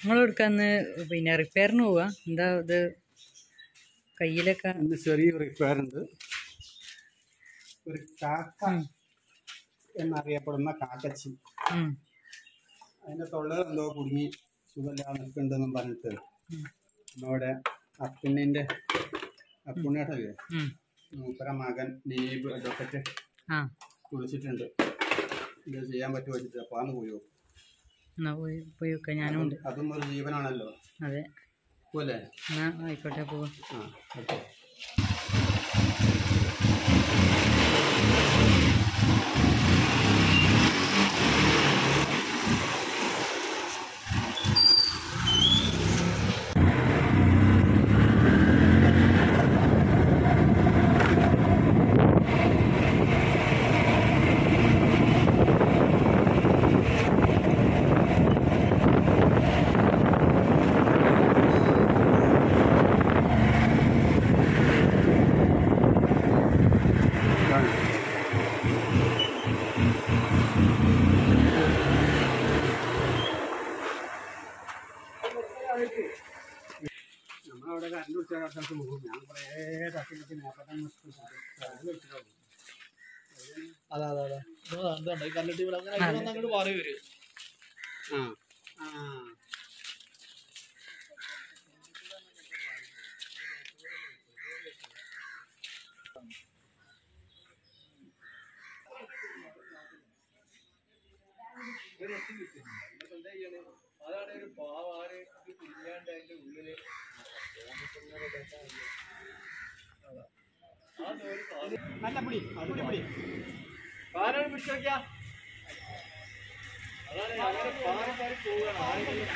നിങ്ങളെടുക്കാന്ന് പിന്നെ റിപ്പയറിന് പോവാ? എന്താ ഇത് കയ്യിലൊക്കെ? ചെറിയ റിപ്പയർ ഉണ്ട്. ഒരു കാക്ക എന്നറിയപ്പെടുന്ന കാക്കച്ചി, അതിന്റെ തൊള്ളകൾ എന്തോ കുടുങ്ങി സുഖമില്ലാതെ നിൽക്കുന്നുണ്ടെന്നും പറഞ്ഞിട്ട് നമ്മുടെ അപ്പുണ്ണിയേട്ടല്ലേ, മൂപ്പര മകൻ നീബ് അഡ്വക്കറ്റ് വിളിച്ചിട്ടുണ്ട്. ഇത് ചെയ്യാൻ പറ്റുമോ വെച്ചിട്ട്. അപ്പൊ അന്ന് പോയോ? പോയി വെക്കാം. ഞാനും ഉണ്ട്. അതും ഒരു ജീവനാണല്ലോ. അതെ, പോലെ ആയിക്കോട്ടെ, പോവാ. നമ്മളവിടെ കറണ്ട് പിടിച്ച പോകും. ഞാൻ കുറേ തട്ടി അതെ അതെ അതെ കല്ലിട്ട് അങ്ങോട്ട് മാറി വരും. അതാണ് ഒരു പാവാറ് കുഞ്ഞാണ്ട് അതിന്റെ ഉള്ളില് നല്ല പിടി കാലാണ് പിടിച്ചു നോക്കിയാ. അതാണ് അങ്ങനെ പാറി പാറി പോവുകയാണ് ആരെങ്കിലും.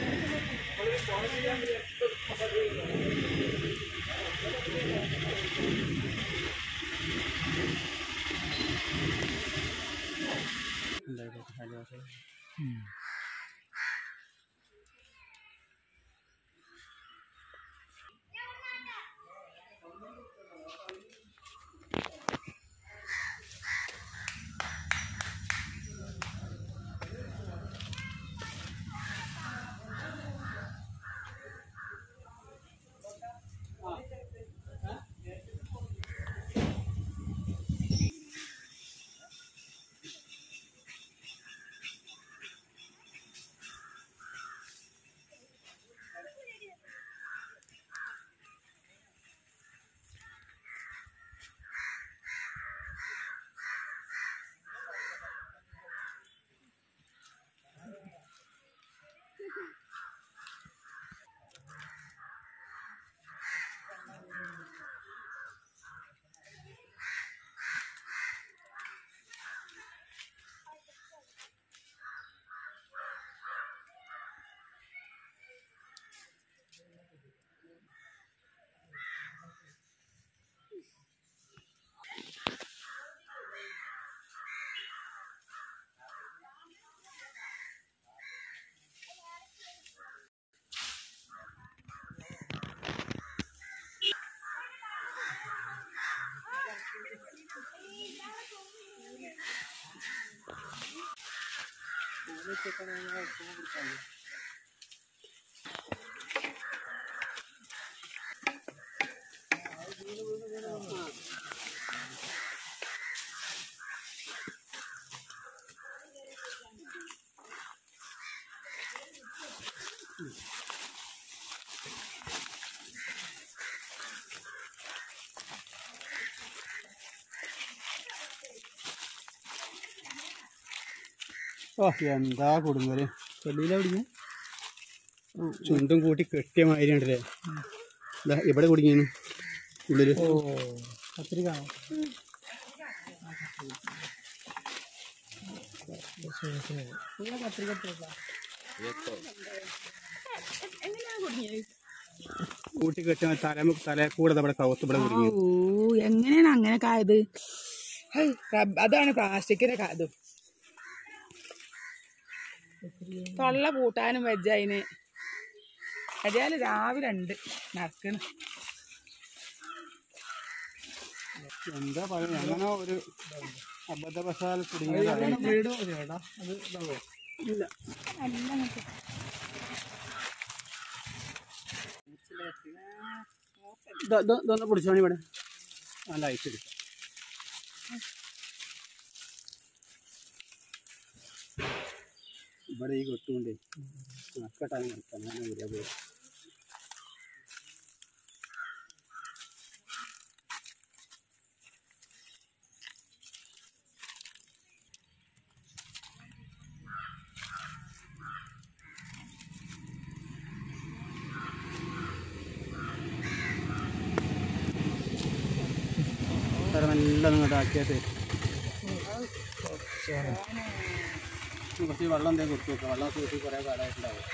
എന്താ കുടുങ്ങല്. ചെല്ലിയില കുടുങ്ങ ചുണ്ടും കൂട്ടി കെട്ടിയ മാതിരി ഉണ്ടല്ലേ. ഇവിടെ കുടുങ്ങിയാണ് ഉള്ളില്. കത്തിരി കാണാം. കൂട്ടി കെട്ടിയ തല കൂടെ ഇവിടെ കവത്ത് ഇവിടെ കുടുങ്ങി. എങ്ങനെയാണ് അങ്ങനെയൊക്കെ ആയത്? അതാണ് പ്ലാസ്റ്റിക്കിന്റെ കാതും. തൊള്ള പൂട്ടാനും വെജതിന്. അതായത് രാവിലെ ഉണ്ട് നടക്കണ്. എന്താ പറയുക, അങ്ങനെ ഒരു അബദ്ധവശാൽ കുടുങ്ങിയ അത് ഇല്ല. ഇതൊന്ന് പിടിച്ചോണി ഇവിടെ നല്ല ഐസ് എടുക്കാം. ഇവിടെ ഈ കൊട്ടുകൊണ്ടേ നക്കട്ടാണ് നടക്കാൻ അങ്ങനെ വരിക പോയി. നല്ല നിങ്ങോട്ട് ആക്കിയാട്ട് കുറച്ച് വെള്ളം എന്തെങ്കിലും കൊടുത്തു നോക്കാം. വെള്ളം കൂട്ടി കുറേ കാലമായിട്ടുണ്ടാവും.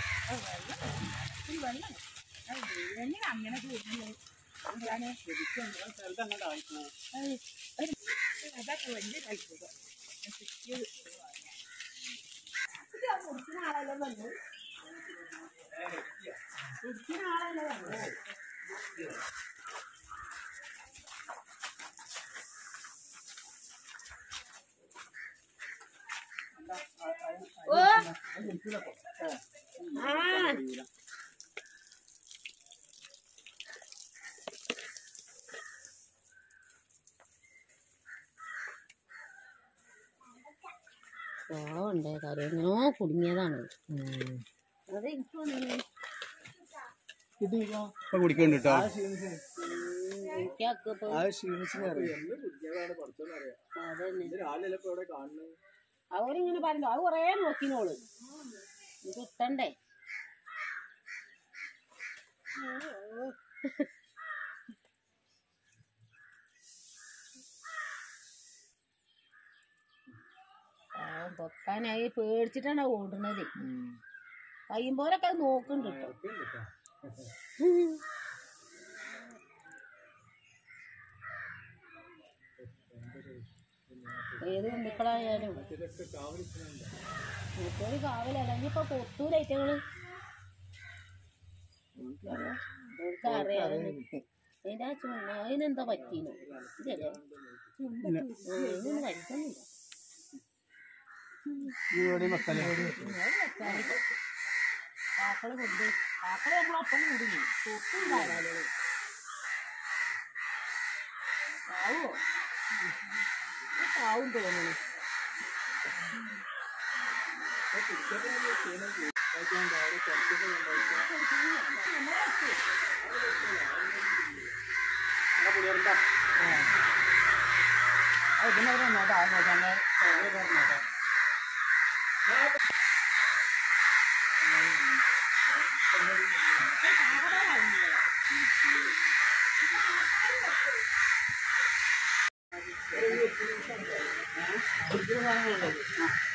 ഉണ്ട് കാര്യം എങ്ങനോ കുടുങ്ങിയതാണ് അത് എനിക്ക് തോന്നുന്നു കുടിക്കണ്ട് കേട്ടോ. അവരിങ്ങനെ പറഞ്ഞു അത് കൊറേ നോക്കിനോള് കിട്ടണ്ടേ. പൊക്കാനായി പേടിച്ചിട്ടാണ് ഓടുന്നത്. കഴിയുമ്പോലൊക്കെ അത് നോക്കുന്നുണ്ട് കേട്ടോ. ഏത് ബന്ധുക്കളായാലും മൂത്തോര് കാവലല്ല. ഇനിയിപ്പൊ കൊത്തൂരൈറ്റങ്ങള് അറിയാം. അതിന്റെ ആ അതിനെന്താ പറ്റീനോ ശരിയാ ഇതൊന്നും കഴിക്കുന്നില്ല. ആക്കള് കൊണ്ട് ആക്കളെ നമ്മളൊപ്പം കുടുങ്ങി തൊട്ടുണ്ടാകാലോ ആവോ ആവും തോന്നുന്നു. ആ